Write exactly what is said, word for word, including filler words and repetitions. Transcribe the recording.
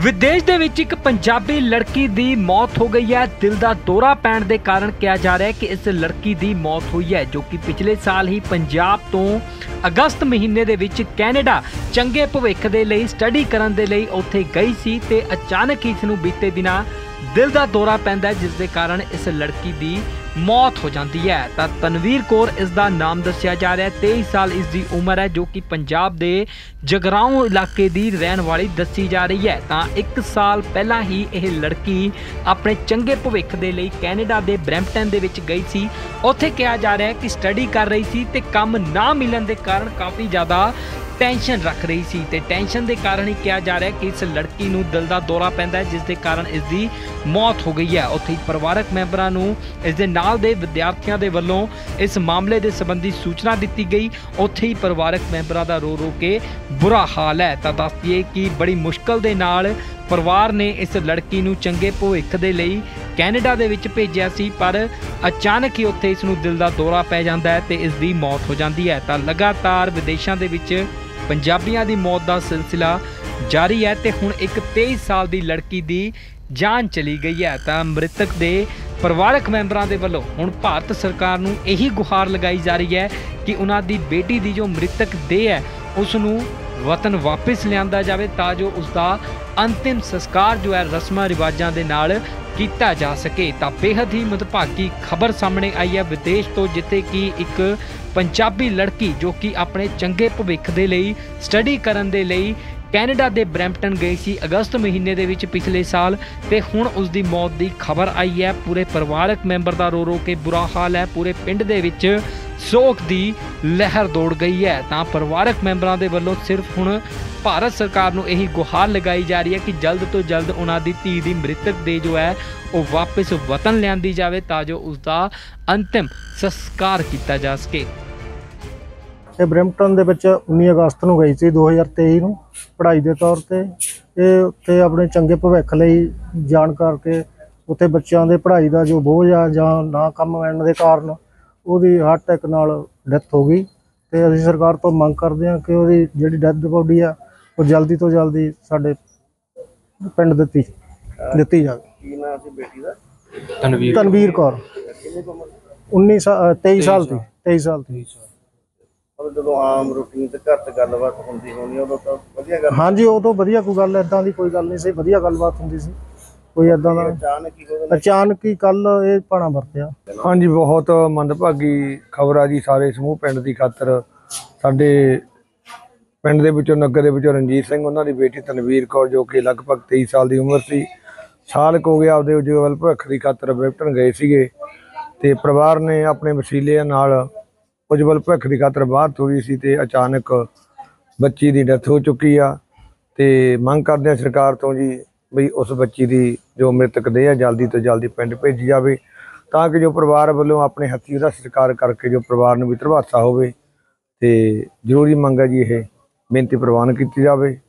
विदेश ਦੇ ਵਿੱਚ ਇੱਕ ਪੰਜਾਬੀ ਲੜਕੀ ਦੀ ਮੌਤ ਹੋ ਗਈ ਹੈ। ਦਿਲ ਦਾ ਦੌਰਾ ਪੈਣ ਦੇ ਕਾਰਨ ਕਿਹਾ ਜਾ ਰਿਹਾ ਹੈ ਕਿ ਇਸ ਲੜਕੀ ਦੀ ਮੌਤ ਹੋਈ ਹੈ, ਜੋ ਕਿ ਪਿਛਲੇ ਸਾਲ ਹੀ ਪੰਜਾਬ ਤੋਂ ਅਗਸਤ ਮਹੀਨੇ ਦੇ ਵਿੱਚ ਕੈਨੇਡਾ ਚੰਗੇ ਭਵਿੱਖ ਦੇ ਲਈ ਸਟੱਡੀ ਕਰਨ ਦੇ ਲਈ ਉੱਥੇ ਗਈ ਸੀ ਤੇ ਅਚਾਨਕ ਹੀ ਇਸ ਨੂੰ ਬੀਤੇ ਦਿਨਾਂ दिल का दौरा पैंदा है, जिस दे कारण इस लड़की की मौत हो जाती है। तो तनवीर कौर इसका नाम दसिया जा रहा है। तेईस साल इसकी उम्र है, जो कि पंजाब के जगराओं इलाके की रहन वाली दसी जा रही है। तो एक साल पहला ही यह लड़की अपने चंगे भविख के लिए कैनेडा के ब्रैम्पटन के गई सी। उत्थे कहा जा रहा है कि स्टडी कर रही सी ते काम ना मिलने के कारण काफ़ी ज़्यादा टेंशन रख रही सी ते टेंशन के कारण ही कहा जा रहा है कि इस लड़की नूं दिल का दौरा पैंदा है, जिस दे कारण इसकी मौत हो गई है। उत्थे परिवारक मैंबरां नूं इस दे नाल दे विद्यार्थियों के वल्लों इस मामले के संबंधी सूचना दी गई। उत्थे ही परिवारक मैंबरां दा रो रो के बुरा हाल है। तो दस दिए कि बड़ी मुश्किल दे नाल परिवार ने इस लड़की नूं चंगे भविख दे लई कैनेडा दे विच भेजिया सी, पर अचानक ही उत्थे इस नूं दिल का दौरा पै जांदा है ते इस दी मौत हो जाती है। तो लगातार विदेशों के विच पंजाबियों की मौत का सिलसिला जारी है ते हुण एक तेईस साल की लड़की की जान चली गई है। तो मृतक के परिवारक मैंबरों के वलों हुण भारत सरकार नूं यही गुहार लगाई जा रही है कि उन्हां दी बेटी की जो मृतक देह है उसनूं वतन वापस लिया जाए, तां जो उसका अंतिम संस्कार जो है रस्मां रिवाजां दे नाल किया जा सके। तो बेहद ही मंदभागी खबर सामने आई है विदेश तो, जिथे कि एक पंजाबी लड़की जो कि अपने चंगे भविख के लिए स्टडी करन दे लई कैनेडा के ब्रैम्पटन गई सी अगस्त महीने दे विच पिछले साल, ते हुण उसकी मौत की खबर आई है। पूरे परिवारक मैंबर का रो रो के बुरा हाल है। पूरे पिंड दे विच सोग की लहर दौड़ गई है। तो परिवारक मैंबरों के वलों सिर्फ हुण भारत सरकार नूं यही गुहार लगाई जा रही है कि जल्द तो जल्द उन्हां दी धी दी मृतक दे जो है वो वापस वतन लियांदी जाए, तां जो उसका अंतिम संस्कार किया जा सके। ਇਹ ਬ੍ਰੈਂਪਟਨ ਦੇ ਵਿੱਚ उन्नीस ਅਗਸਤ ਨੂੰ ਗਈ ਸੀ दो हज़ार तेईस ਨੂੰ ਪੜ੍ਹਾਈ ਦੇ ਤੌਰ ਤੇ। ਇਹ ਉੱਥੇ ਆਪਣੇ ਚੰਗੇ ਭਵਿੱਖ ਲਈ ਜਾਣ ਕਰਕੇ ਉੱਥੇ ਬੱਚਿਆਂ ਦੇ ਪੜ੍ਹਾਈ ਦਾ ਜੋ ਬੋਝ ਆ ਜਾਂ ਨਾ ਕੰਮ ਮਿਲਣ ਦੇ ਕਾਰਨ ਉਹਦੀ ਹਾਰਟ ਅਟੈਕ ਨਾਲ ਡੈਥ ਹੋ ਗਈ। ਤੇ ਅਸੀਂ ਸਰਕਾਰ ਤੋਂ ਮੰਗ ਕਰਦੇ ਹਾਂ ਕਿ ਉਹਦੀ ਜਿਹੜੀ ਡੈਥ ਬੋਡੀ ਆ ਉਹ ਜਲਦੀ ਤੋਂ ਜਲਦੀ ਸਾਡੇ ਪਿੰਡ ਦਿੱਤੀ ਦਿੱਤੀ ਜਾਵੇ। ਕੀ ਨਾਮ ਸੀ ਬੇਟੀ ਦਾ? ਤਨਵੀਰ ਤਨਵੀਰ ਕੌਰ उन्नीस तेईस ਸਾਲ ਦੀ तेईस ਸਾਲ ਦੀ। ਜਦੋਂ ਆਮ ਰੂਟੀਨ ਤੇ ਘਰ 'ਚ ਗੱਲਬਾਤ ਹੁੰਦੀ ਹੋਣੀ ਉਦੋਂ ਤਾਂ ਵਧੀਆ ਗੱਲ। ਹਾਂਜੀ ਉਦੋਂ ਵਧੀਆ ਕੋਈ ਗੱਲ ਇਦਾਂ ਦੀ ਕੋਈ ਗੱਲ ਨਹੀਂ ਸੀ, ਵਧੀਆ ਗੱਲਬਾਤ ਹੁੰਦੀ ਸੀ, ਕੋਈ ਇਦਾਂ ਦਾ ਅਚਾਨਕ ਹੀ ਹੋ ਗਿਆ। ਅਚਾਨਕ ਹੀ ਕੱਲ ਇਹ ਭਾਣਾ ਵਰਤਿਆ। ਹਾਂਜੀ ਬਹੁਤ ਮੰਦਭਾਗੀ ਖਬਰ ਆ ਜੀ ਸਾਰੇ ਸਮੂਹ ਪਿੰਡ ਦੀ ਖਾਤਰ। ਸਾਡੇ ਪਿੰਡ ਦੇ ਵਿੱਚੋਂ ਨਗਰ ਦੇ ਵਿੱਚੋਂ ਰਣਜੀਤ ਸਿੰਘ ਉਹਨਾਂ ਦੀ ਬੇਟੀ ਤਨਵੀਰ ਕੌਰ ਜੋ ਕਿ ਲਗਭਗ ਤੇਈ ਸਾਲ ਦੀ ਉਮਰ ਸੀ, ਸਾਲ ਕੁ ਹੋ ਗਿਆ ਆਪਦੇ ਉਜਵਲ ਭਵਿੱਖ ਦੀ ਖਾਤਰ ਬ੍ਰੈਂਪਟਨ ਗਏ ਸੀਗੇ ਤੇ ਪਰਿਵਾਰ ਨੇ ਆਪਣੇ ਵਸੀਲਿਆਂ ਨਾਲ ਉਜਵਲ ਭਵਿੱਖ ਦੀ ਖਾਤਰ ਬਾਹਰ ਤੋਰੀ ਸੀ ਤੇ ਅਚਾਨਕ ਬੱਚੀ ਦੀ ਡੈਥ ਹੋ ਚੁੱਕੀ ਆ। ਤੇ ਮੰਗ ਕਰਦੇ ਆ ਸਰਕਾਰ ਤੋਂ ਜੀ ਬਈ ਉਸ ਬੱਚੀ ਦੀ ਜੋ ਮ੍ਰਿਤਕ ਦੇਹ ਆ ਜਲਦੀ ਤੋਂ ਜਲਦੀ ਪਿੰਡ ਭੇਜੀ ਜਾਵੇ, ਤਾਂ ਕਿ ਜੋ ਪਰਿਵਾਰ ਵੱਲੋਂ ਆਪਣੇ ਹੱਥੀਂ ਉਹਦਾ ਸਤਿਕਾਰ ਕਰਕੇ ਜੋ ਪਰਿਵਾਰ ਨੂੰ ਵੀ ਧਰਵਾਸਾ ਹੋਵੇ। ਤੇ ਜ਼ਰੂਰੀ ਮੰਗ ਹੈ ਜੀ ਇਹ ਬੇਨਤੀ ਪ੍ਰਵਾਨ ਕੀਤੀ ਜਾਵੇ।